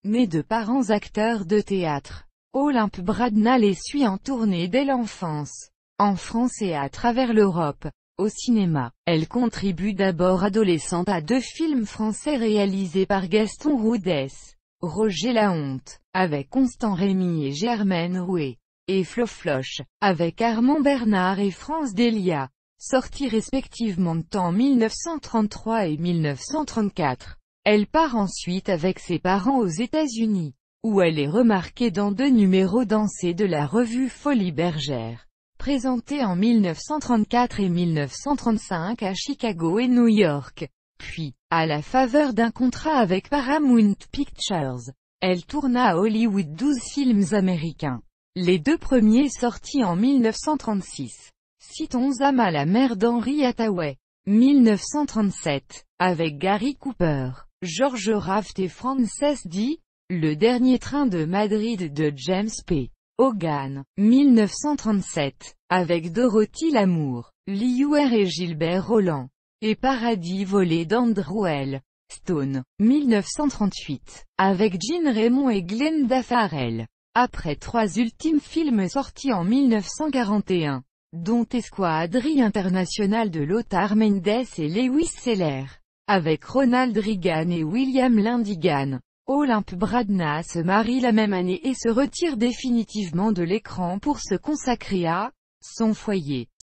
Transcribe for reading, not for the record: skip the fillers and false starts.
Né de parents acteurs de théâtre, Olympe Bradna les suit en tournée dès l'enfance, en France et à travers l'Europe. Au cinéma, elle contribue d'abord adolescente à 2 films français réalisés par Gaston Roudès, Roger Lahonte, avec Constant Rémy et Germaine Rouet, et Flofloche, avec Armand Bernard et France Delia, sortis respectivement en 1933 et 1934. Elle part ensuite avec ses parents aux États-Unis, où elle est remarquée dans 2 numéros dansés de la revue Folie Bergère, présentés en 1934 et 1935 à Chicago et New York. Puis, à la faveur d'un contrat avec Paramount Pictures, elle tourna à Hollywood 12 films américains. Les 2 premiers sortis en 1936. Citons Zama la mère d'Henry Hathaway, 1937, avec Gary Cooper, George Raft et Frances D. Le dernier train de Madrid de James P. Hogan, 1937, avec Dorothy Lamour, Lee Weir et Gilbert Roland, et Paradis volé d'Andrew L. Stone, 1938, avec Gene Raymond et Glenda Farrell. Après 3 ultimes films sortis en 1941, dont Esquadrille internationale de Lothar Mendes et Lewis Seller, avec Ronald Reagan et William Lindigan, Olympe Bradna se marie la même année et se retire définitivement de l'écran pour se consacrer à son foyer.